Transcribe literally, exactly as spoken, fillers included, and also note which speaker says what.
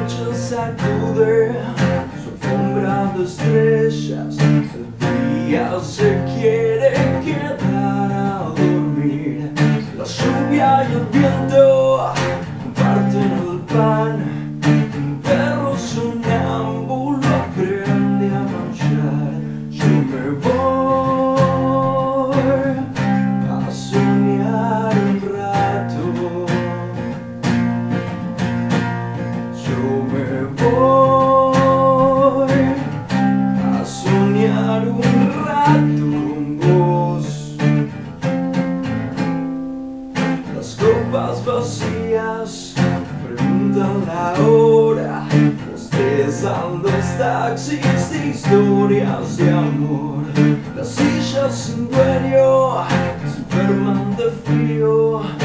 Speaker 1: noche sacude su alfombra de estrellas, el día se quiere quedar a dormir. La lluvia y el viento comparten el pan, un perro sonámbulo aprende a manchar. Yo me voy a soñar un rato. Yo me voy a soñar un rato con vos. Las copas vacías preguntan la hora, bostezan los taxis de historias de amor. Las sillas sin dueño se enferman de frío.